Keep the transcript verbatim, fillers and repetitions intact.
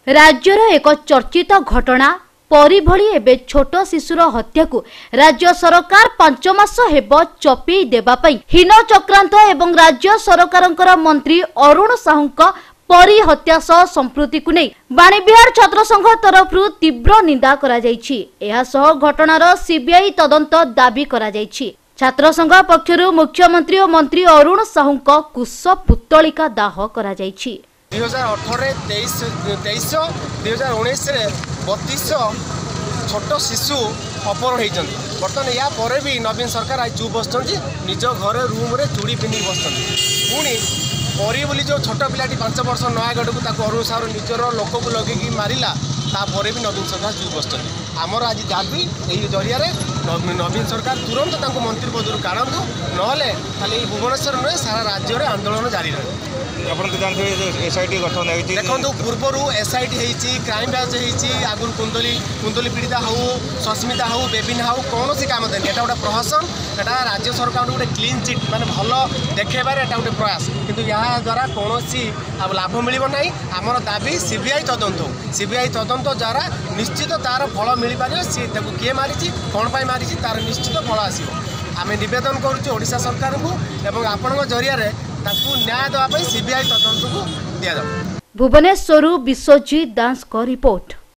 राज्यर एक चर्चित घटना परी भली एबे छोट शिशुर हत्या को राज्य सरकार पांच मास हेब चपी देबापई हीन चक्रांत एवं राज्य सरकारंकर मंत्री अरुण साहूंक परी हत्या सह संप्रति को नहीं बाणीविहार छात्र संघ तरफ तीव्र निंदा करा जायछि। एहा सह घटनार सीबीआई तदंत दाबी करा जायछि। छात्र संघ पक्षरु मुख्यमंत्री और मंत्री अरुण साहूंक कुश पुतलिका दाह करा जायछि। दुई हजार अठर तेईस तेईस दुई हजार उन्नीस बतीस छोट शिशु अपहरण होती बर्तमान या पर भी नवीन सरकार आज चुप बस निज घर रूम रे चूड़ी पिंधि बस पुणी परी बोली जो छोट पिलाटी पांच वर्ष नयागढ़ को अरुण साहू निजर लोक को लगे मारा तापर भी नवीन सरकार चुप बस आमर आज दाबी यही जरिया नवीन सरकार तुरंत मंत्री पद काढ़ू ना खाली भुवनेश्वर नुहे सारा राज्य में आंदोलन जारी रहे। देखो पूर्वर एसआईटी होती क्राइम ब्रांच होती आगुरी कुंदली कुंदली पीड़िता हाउ सस्मिता हाउ बेबिन हाउ कौन सी काम देनी एटा गोटे प्रहसन एटा राज्य सरकार गोटे क्लीन चिट माने भल देखेबार एटा गोटे प्रयास किंतु यहाँ द्वारा कौन लाभ मिल ना आमर दाबी सीबीआई तदंत सीबीआई तदंत द्वारा निश्चित तार फल मिल पार सी किए मारी कौन पर मारी तार निश्चित फल आसो आम नवेदन करुच्छा सरकार को एवं आपण जरिया न्याय देवाई सीबीआई तदंत को दि जाऊ। भुवनेश्वर विश्वजीत दास का रिपोर्ट।